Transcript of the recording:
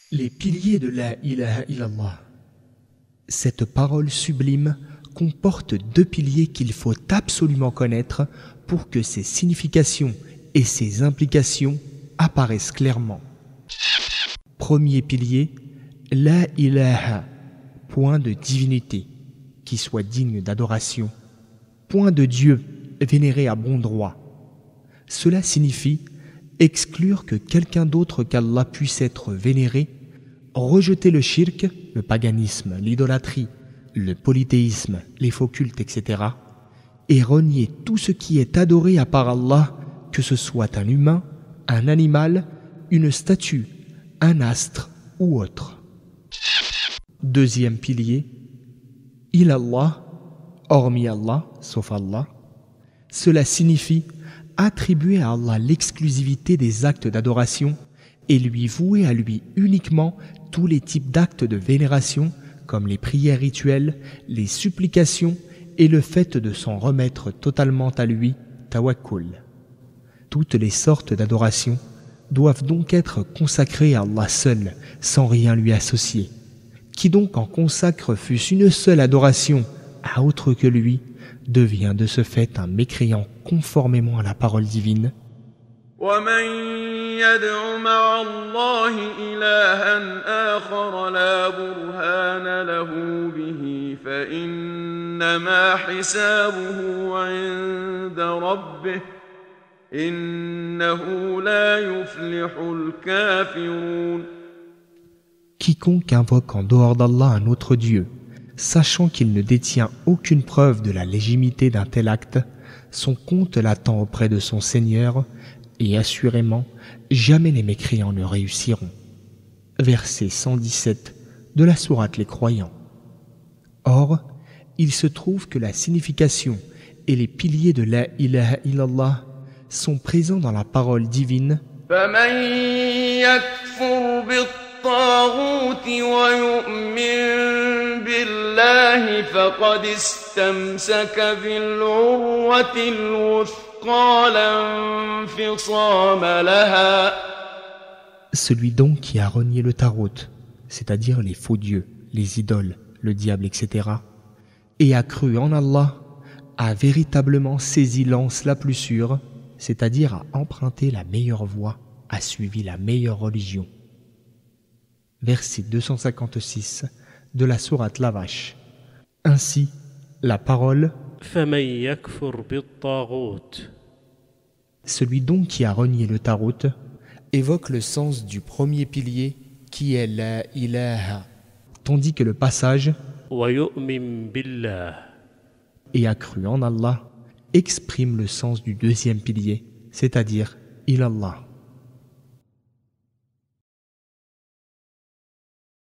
Les piliers de la ilaha illallah. Cette parole sublime comporte deux piliers qu'il faut absolument connaître pour que ses significations et ses implications apparaissent clairement. Premier pilier, la ilaha, point de divinité, qui soit digne d'adoration, point de Dieu, vénéré à bon droit. Cela signifie exclure que quelqu'un d'autre qu'Allah puisse être vénéré, rejeter le shirk, le paganisme, l'idolâtrie, le polythéisme, les faux cultes, etc. et renier tout ce qui est adoré à part Allah, que ce soit un humain, un animal, une statue, un astre ou autre. Deuxième pilier, ilallah, hormis Allah, sauf Allah. Cela signifie attribuer à Allah l'exclusivité des actes d'adoration et lui vouer à lui uniquement tous les types d'actes de vénération comme les prières rituelles, les supplications et le fait de s'en remettre totalement à lui, tawakkul. Toutes les sortes d'adoration doivent donc être consacrées à Allah seul, sans rien lui associer. Qui donc en consacre fût-ce une seule adoration à autre que lui, devient de ce fait un mécréant conformément à la parole divine. ومن يدع مع الله إلها آخر لا برهان له به فإنما حسابه عند ربه إنه لا يفلح الكافرون. Quiconque invoque en dehors d'Allah un autre Dieu, sachant qu'il ne détient aucune preuve de la légitimité d'un tel acte, son compte l'attend auprès de son Seigneur, et assurément, jamais les mécréants ne réussiront. Verset 117 de la sourate Les Croyants. Or, il se trouve que la signification et les piliers de la ilaha illallah sont présents dans la parole divine. فمن يكفر بالطاغوت ويؤمن بالله فقد استمسك بالعروة الوثقى لا انفصام لها. Celui donc qui a renié le tarot, c'est-à-dire les faux dieux, les idoles, le diable, etc., et a cru en Allah, a véritablement saisi l'anse la plus sûre, c'est-à-dire a emprunté la meilleure voie, a suivi la meilleure religion. Verset 256 de la sourate La Vache. Ainsi, la parole فمن يكفر بالطاغوت. Celui donc qui a renié le tarot évoque le sens du premier pilier qui est la ilaha, tandis que le passage ويؤمن بالله. et a cru en Allah exprime le sens du deuxième pilier, c'est-à-dire ilallah.